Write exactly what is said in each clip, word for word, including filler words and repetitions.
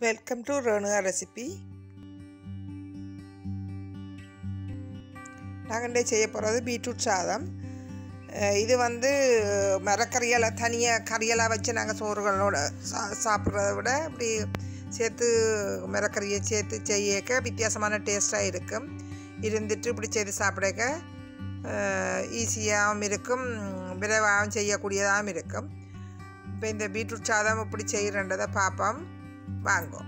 Welcome to Renuka recipe. நாங்கள் செய்ய போகிறது பீட்ரூட் சாதம். இது வந்து மரக்கறியெல்லாம் தனியாக கறியெல்லாம் வச்சு நாங்கள் சோறுகளோட சா சாப்பிட்றத விட இப்படி சேர்த்து மரக்கறியை சேர்த்து செய்யக்க வித்தியாசமான டேஸ்ட்டாக இருக்கும். இருந்துட்டு இப்படி செய்து சாப்பிடக்க ஈஸியாகவும் இருக்கும், விரைவாகவும் செய்யக்கூடியதாகவும் இருக்கும். இப்போ இந்த பீட்ரூட் சாதம் இப்படி செய்கிறன்றதை பார்ப்போம், வாங்கும்.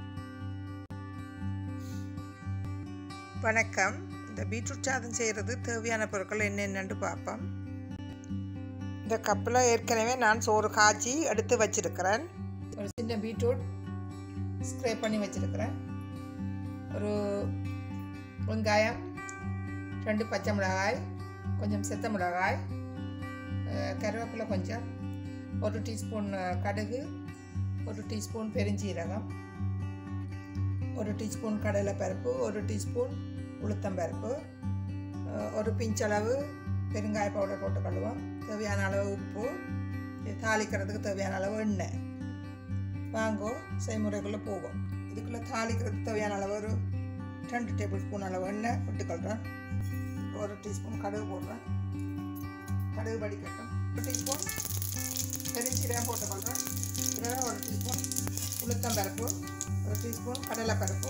வணக்கம். இந்த பீட்ரூட் சாதம் செய்கிறது தேவையான பொருட்கள் என்னென்னு பார்ப்போம். இந்த கப்பில் ஏற்கனவே நான் சோறு காய்ச்சி எடுத்து வச்சிருக்கிறேன். ஒரு சின்ன பீட்ரூட் ஸ்க்ரேப் பண்ணி வச்சிருக்கிறேன். ஒரு வெங்காயம், ரெண்டு பச்சை மிளகாய், கொஞ்சம் செத்த மிளகாய், கருவேப்பிலை கொஞ்சம், ஒரு டீஸ்பூன் கடுகு, ஒரு டீஸ்பூன் பெருஞ்சீரகம், ஒரு டீஸ்பூன் கடலைப்பருப்பு, ஒரு டீஸ்பூன் உளுத்தம்பருப்பு, ஒரு பிஞ்சளவு பெருங்காய பவுடர் போட்டு கழுவோம், தேவையான அளவு உப்பு, தாளிக்கிறதுக்கு தேவையான அளவு எண்ணெய். வாங்கோ செய்முறைக்குள்ளே போவோம். இதுக்குள்ளே தாளிக்கிறதுக்கு தேவையான அளவு ஒரு ரெண்டு டேபிள் ஸ்பூன் அளவு எண்ணெய் விட்டுக்கொள்கிறேன். ஒரு டீஸ்பூன் கடுகு போடுறேன். கடுகு வடிக்கட்டும். ஒரு டீஸ்பூன் பெருஞ்சீரகம் போட்டுக்கொள்கிறேன். இதில் ஒரு டீஸ்பூன் உளுத்தம்பருப்பு, ஒரு டீஸ்பூன் கடலைப்பருப்பு.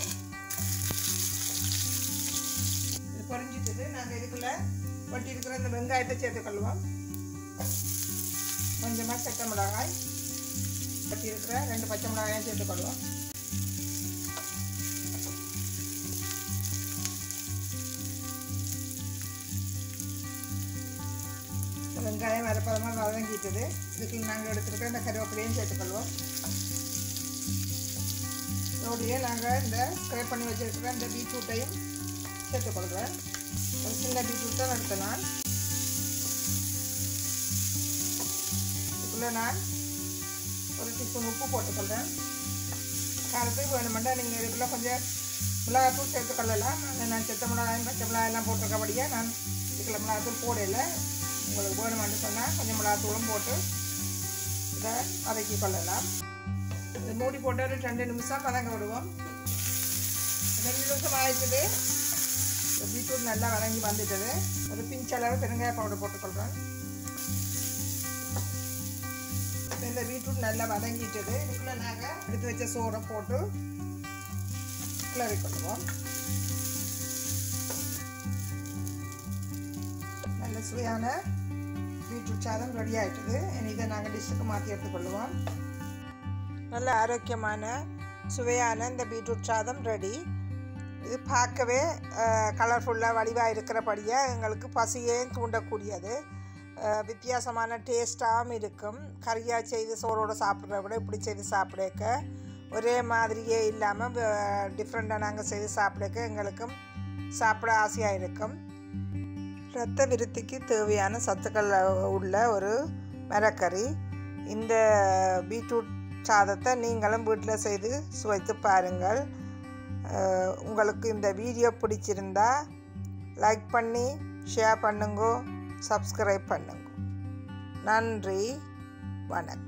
இது பொரிஞ்சிட்டு நாங்கள் இதுக்குள்ளே வட்டி இருக்கிற இந்த வெங்காயத்தை சேர்த்துக்கொள்வோம். கொஞ்சமாக செத்த மிளகாய், வட்டி இருக்கிற ரெண்டு பச்சை மிளகாயும் சேர்த்துக்கொள்வோம். வெங்காயம் வரப்பதமாக வதங்கிட்டது. இதுக்கு நாங்கள் எடுத்துருக்க இந்த கருவேப்பிலையும் சேர்த்துக்கொள்வோம். இதோடையே நாங்கள் இந்த ஸ்க்ரேப் பண்ணி வச்சுருக்கிற இந்த பீட்ரூட்டையும் சேர்த்துக்கொள்கிறேன். ஒரு சின்ன பீட்ரூட் தான் எடுத்தேன். இதுக்குள்ளே நான் ஒரு டீஸ்பூன் உப்பு போட்டுக்கொள்கிறேன். காரத்துக்கு வேணுமெண்டா நீங்கள் இதுக்குள்ளே கொஞ்சம் மிளகாத்தூள் சேர்த்துக்கொள்ளலாம். நான் செத்த மிளகாயும் பச்சை மிளகாயெல்லாம் போட்டிருக்கபடியாக நான் இதுக்குள்ள மிளகாத்தூள் போடலை. உங்களுக்கு வேணுமென்று சொன்னால் கொஞ்சம் மிளகாத்தூளும் போட்டு இதை வதக்கி கொள்ளலாம். இது மூடி போட்டு ஒரு ரெண்டு நிமிஷம் வதங்க விடுவோம். ரெண்டு நிமிஷம் ஆயிடுச்சுது. இந்த பீட்ரூட் நல்லா வதங்கி வந்துட்டது. ஒரு பிஞ்சளவு பெருங்காய பவுடர் போட்டுக்கொள்கிறேன். இந்த பீட்ரூட் நல்லா வதங்கிட்டது. இதுக்குள்ளே நாங்கள் எடுத்து வச்ச சோறை போட்டு கிளறி கொள்வோம். நல்ல சுவையான பீட்ரூட் சாதம் ரெடி ஆகிட்டுது. இதை நாங்கள் டிஷ்ஷுக்கு மாற்றி எடுத்துக்கொள்வோம். நல்ல ஆரோக்கியமான சுவையான இந்த பீட்ரூட் சாதம் ரெடி. இது பார்க்கவே கலர்ஃபுல்லாக வடிவாக இருக்கிறபடியாக எங்களுக்கு பசியையும் தூண்டக்கூடியது. வித்தியாசமான டேஸ்ட்டாகவும் இருக்கும். கறியாக செய்து சோறோடு சாப்பிட்றத விட இப்படி செய்து சாப்பிடக்க ஒரே மாதிரியே இல்லாமல் டிஃப்ரெண்ட்டாக நாங்கள் செய்து சாப்பிடக்க எங்களுக்கும் சாப்பிட ஆசையாக இருக்கும். இரத்த விருத்திக்கு தேவையான சத்துக்கள் உள்ள ஒரு மரக்கறி. இந்த பீட்ரூட் சாதத்தை நீங்களும் வீட்டில் செய்து சுவைத்து பாருங்கள். உங்களுக்கு இந்த வீடியோ பிடிச்சிருந்தா லைக் பண்ணி ஷேர் பண்ணுங்க, சப்ஸ்கிரைப் பண்ணுங்க. நன்றி, வணக்கம்.